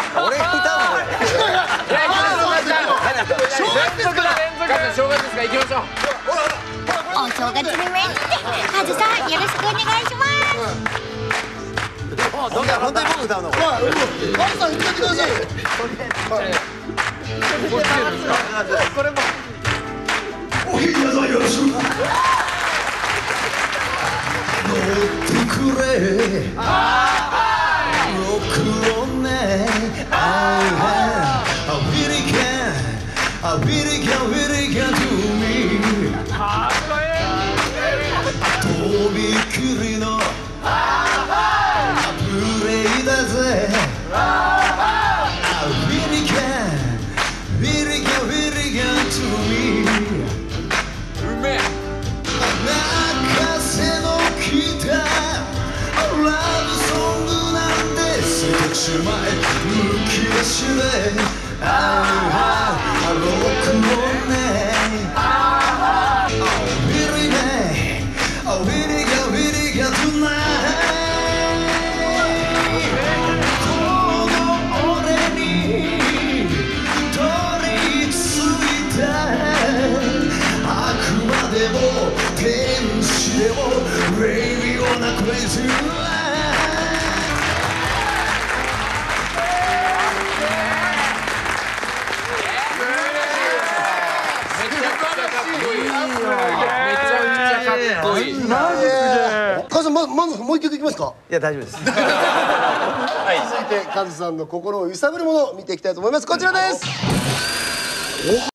俺が歌うのこれ。 正月ですか、行きましょう。 お正月にメインでカズさんよろしくお願いします。 本当に僕歌うのこれ。 カズさん言ってください。 これも。 おひ皆さんよろしく。乗ってくれ。ロックオンね。I really can, I really can, really can do me。とびきりのプレイだぜ。I really can, really can, really can do me。 うめえ。 泣かせの来たラブソングなんて少し前むき出しで。ロックオンね。Reallyね。Really got, really got tonight。この俺に取り付いたあくまでも天使でもレイビーなクレイジー。カズさん、まずもう一曲いきますか。 いや大丈夫です。 続いてカズさんの心を揺さぶるものを見ていきたいと思います。こちらです。